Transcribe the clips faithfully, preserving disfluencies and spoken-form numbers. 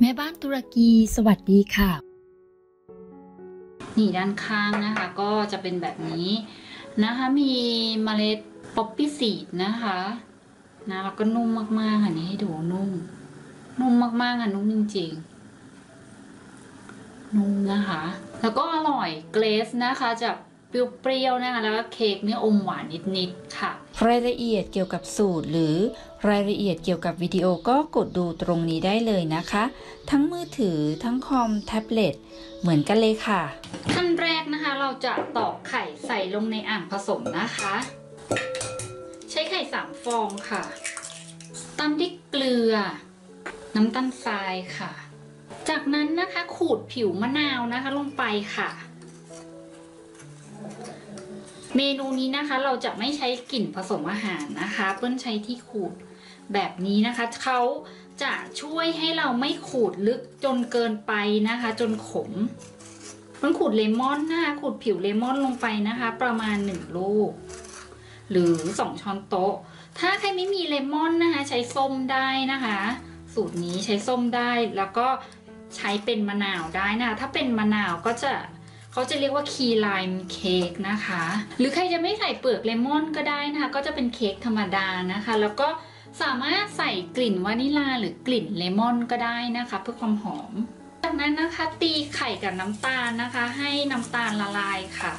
แม่บ้านตุรกีสวัสดีค่ะนี่ด้านข้างนะคะก็จะเป็นแบบนี้นะคะมีเมล็ดป๊อปปี้ซีดนะคะนะแล้วก็นุ่มมากๆค่ะนี่ให้ดูนุ่มนุ่มมากๆค่ะนุ่มจริงๆนุ่มนะคะแล้วก็อร่อยเกรซนะคะจะเปรี้ยวๆนะคะแล้วก็เค้กเนี่ยอมหวานนิดๆค่ะรายละเอียดเกี่ยวกับสูตรหรือรายละเอียดเกี่ยวกับวิดีโอก็กดดูตรงนี้ได้เลยนะคะทั้งมือถือทั้งคอมแท็บเล็ตเหมือนกันเลยค่ะขั้นแรกนะคะเราจะตอกไข่ใส่ลงในอ่างผสมนะคะใช้ไข่สามฟองค่ะตามด้วยเกลือน้ำตาลทรายค่ะจากนั้นนะคะขูดผิวมะนาวนะคะลงไปค่ะเมนูนี้นะคะเราจะไม่ใช้กลิ่นผสมอาหารนะคะเปิ้ลใช้ที่ขูดแบบนี้นะคะเขาจะช่วยให้เราไม่ขูดลึกจนเกินไปนะคะจนขมเปิ้ลขูดเลมอนนะคะขูดผิวเลมอนลงไปนะคะประมาณหนึ่งลูกหรือสองช้อนโต๊ะถ้าใครไม่มีเลมอนนะคะใช้ส้มได้นะคะสูตรนี้ใช้ส้มได้แล้วก็ใช้เป็นมะนาวได้นะถ้าเป็นมะนาวก็จะเขาจะเรียกว่าคีไลม์เค้กนะคะหรือใครจะไม่ใส่เปลือกเลมอนก็ได้นะคะก็จะเป็นเค้กธรรมดานะคะแล้วก็สามารถใส่กลิ่นวานิลาหรือกลิ่นเลมอนก็ได้นะคะเพื่อความหอมจากนั้นนะคะตีไข่กับน้ำตาลนะคะให้น้ำตาลละลายค่ะ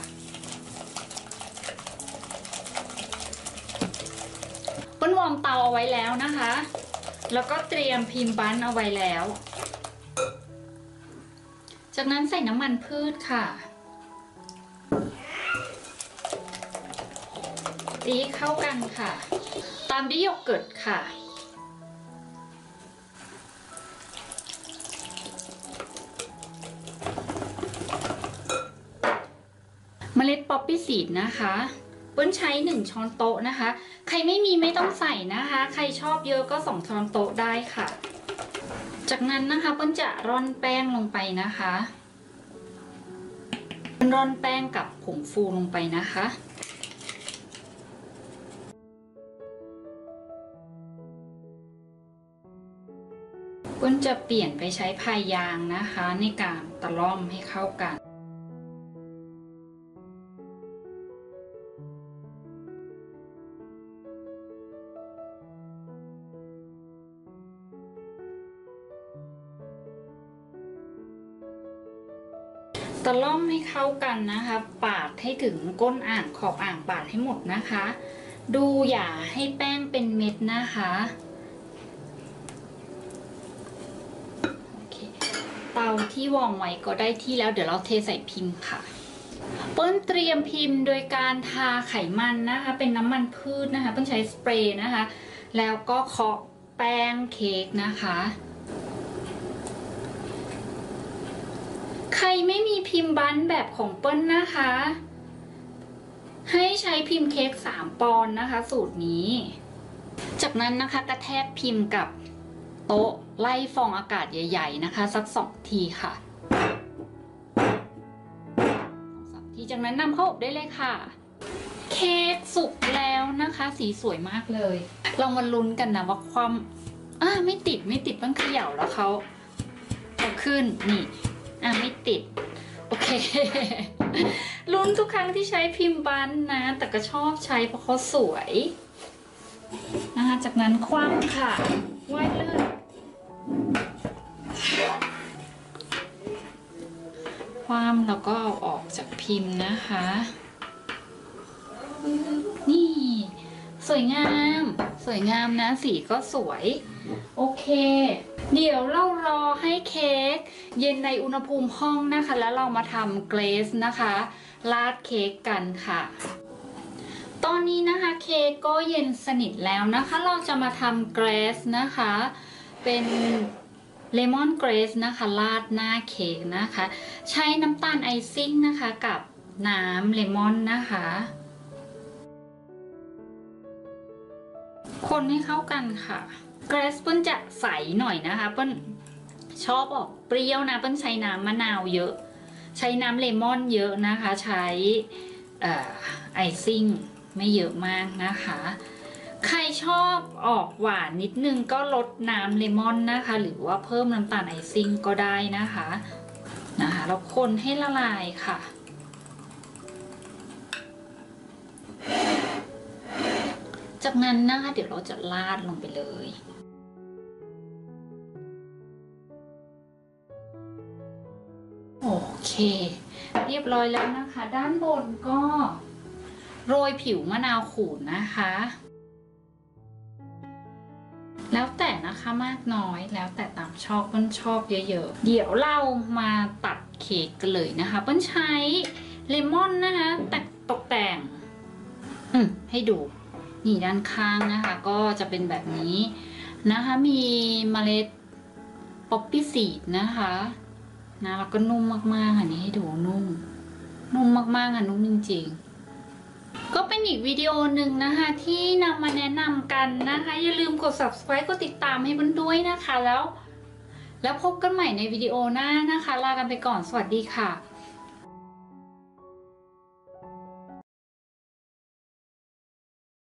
ปั้นวอร์มเตาเอาไว้แล้วนะคะแล้วก็เตรียมพิมพ์บันเอาไว้แล้วจากนั้นใส่น้ำมันพืชค่ะตีให้เข้ากันค่ะตามด้วยโยเกิร์ตค่ะเมล็ดป๊อปปี้ซีดนะคะเปิ้ลใช้หนึ่งช้อนโต๊ะนะคะใครไม่มีไม่ต้องใส่นะคะใครชอบเยอะก็สองช้อนโต๊ะได้ค่ะจากนั้นนะคะเปิ้ลจะร่อนแป้งลงไปนะคะร่อนแป้งกับผงฟูลงไปนะคะเปิ้ลจะเปลี่ยนไปใช้พายยางนะคะในการตะล่อมให้เข้ากันตะล่อมให้เข้ากันนะคะปาดให้ถึงก้นอ่างขอบอ่างปาดให้หมดนะคะดูอย่าให้แป้งเป็นเม็ดนะคะโอเคเตาที่วางไว้ก็ได้ที่แล้วเดี๋ยวเราเทใส่พิมพ์ค่ะเปิ้ลเตรียมพิมพ์โดยการทาไขมันนะคะเป็นน้ำมันพืชนะคะเปิ้ลใช้สเปรย์นะคะแล้วก็เคาะแป้งเค้กนะคะใครไม่มีพิมพ์บันแบบของเปิ้ลนะคะให้ใช้พิมพ์เค้กสามปอนด์นะคะสูตรนี้จากนั้นนะคะกระแทกพิมพ์กับโต๊ะไล่ฟองอากาศใหญ่ๆนะคะสักสองทีค่ะสองทีจากนั้นนำเข้าอบได้เลยค่ะเค้กสุกแล้วนะคะสีสวยมากเลยเรามาลุ้นกันนะว่าความอ่าไม่ติดไม่ติดต้องเขย่าแล้วเขาเอาขึ้นนี่อ่ะไม่ติดโอเคลุ้นทุกครั้งที่ใช้พิมพ์บันนะแต่ก็ชอบใช้เพราะเขาสวยนะคะจากนั้นคว่ำค่ะว่ายลื่นคว่ำแล้วก็เอาออกจากพิมพ์นะคะนี่สวยงามสวยงามนะสีก็สวยโอเคเดี๋ยวเรารอให้เค้กเย็นในอุณหภูมิห้องนะคะแล้วเรามาทำเกรซนะคะราดเค้กกันค่ะตอนนี้นะคะเค้กก็เย็นสนิทแล้วนะคะเราจะมาทำเกรซนะคะเป็นเลมอนเกรซนะคะราดหน้าเค้กนะคะใช้น้ำตาลไอซิ่งนะคะกับน้ำเลมอนนะคะคนให้เข้ากันค่ะเกรซเปิ้ลจะใสหน่อยนะคะเปิ้ลชอบออกเปรี้ยวนะเปิ้ลใช้น้ำมะนาวเยอะใช้น้ำเลมอนเยอะนะคะใช้ไอซิ่งไม่เยอะมากนะคะใครชอบออกหวานนิดนึงก็ลดน้ำเลมอนนะคะหรือว่าเพิ่มน้ำตาลไอซิ่งก็ได้นะคะนะคะแล้วคนให้ละลายค่ะจากนั้นนะคะเดี๋ยวเราจะราดลงไปเลยโอเคเรียบร้อยแล้วนะคะด้านบนก็โรยผิวมะนาวขูดนะคะแล้วแต่นะคะมากน้อยแล้วแต่ตามชอบเปิ้ลชอบเยอะๆเดี๋ยวเรามาตัดเค้กกันเลยนะคะเปิ้ลใช้เลมอนนะคะแต่ตกแต่งอืมให้ดูนี่ด้านข้างนะคะก็จะเป็นแบบนี้นะคะมีเมล็ดป๊อปปี้ซีดนะคะนะแล้วก็นุ่มมากๆอันนี้ให้ดูนุ่มนุ่มมากๆอ่ะนุ่มจริงๆก็เป็นอีกวิดีโอหนึ่งนะคะที่นำมาแนะนำกันนะคะอย่าลืมกด ซับสไครบ์ กดติดตามให้มันด้วยนะคะแล้วแล้วพบกันใหม่ในวิดีโอหน้านะคะลากันไปก่อนสวัสดีค่ะ